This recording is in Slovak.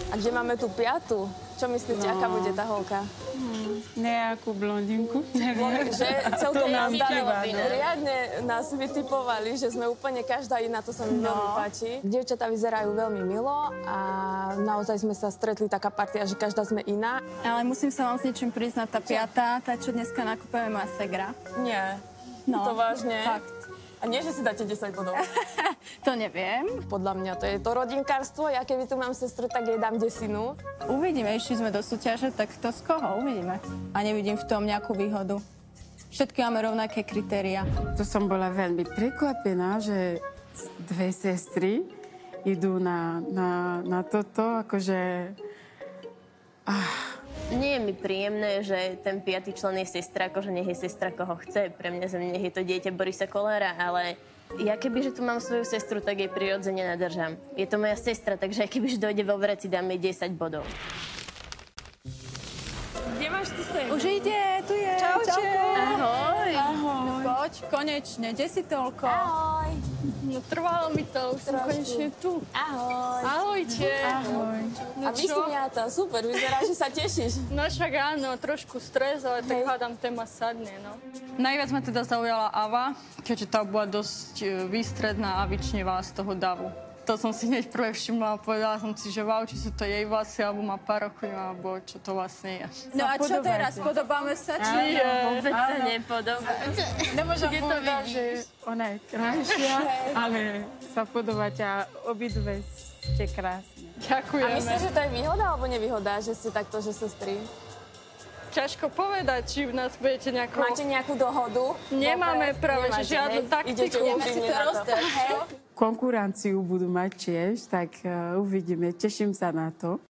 A kde máme tú piatu? Čo myslíte, aká bude tá holka? Nejakú blondinku, neviem. Že celkom nás chýba, no. riadne nás vytipovali, že sme úplne každá iná, to sa mi veľmi páči. Dievčatá vyzerajú veľmi milo a naozaj sme sa stretli taká partia, že každá sme iná. Ale musím sa vám s niečím priznať, tá piatá, tá, čo dneska nakúpeme, moja segra. Nie, No, to vážne. fakt. A nie, že si dáte 10 bodov. To neviem. Podľa mňa to je to rodinkárstvo. Ja keby tu mám sestru, tak jej dám 10. Uvidíme, išli sme do súťaže, tak to z koho uvidíme. A nevidím v tom nejakú výhodu. Všetky máme rovnaké kritéria. To som bola veľmi prekvapená, že dve sestry idú na toto, akože... Nie je mi príjemné, že ten 5. člen je sestra, akože nech je sestra, koho chce. Pre mňa nech je to dieťa Borisa Kollára, ale ja kebyže tu mám svoju sestru, tak jej prirodzene nadržam. Je to moja sestra, takže aj kebyže dojde vo vreci, dám jej 10 bodov. Kde máš ty sen? Už ide, tu je. Čaute. Ahoj. Ahoj. No poď, konečne, kde si toľko? Ahoj. No trvalo mi to, už som konečne tu. Ahoj. Ahojte. Ahoj. A vysmiata, super, vyzerá, že sa tešíš. No však áno, trošku stres, ale tak hádam, téma sadne, no. Najviac ma teda zaujala Ava, keďže tá bola dosť výstredná a vyčnevá z toho davu. To som si hneď prvé všimla a povedala som si, že wow, či sú to jej vlasy, alebo má parochu, alebo čo to vlastne je. No a čo teraz? Podobáme sa, či Vôbec sa nepodobá. Nemôžem povedať, že ona je krajšia, ale sa podobáte a obidve ste krásne. A Ďakujeme. myslíš, že to je výhoda alebo nevýhoda, že ste takto, že sestry? Ťažko povedať, či v nás budete nejako... Máte nejakú dohodu? Nemáme práve, že žiadnu taktiku. Idete úprimne na to. Konkurenciu budú mať tiež, tak uvidíme. Teším sa na to.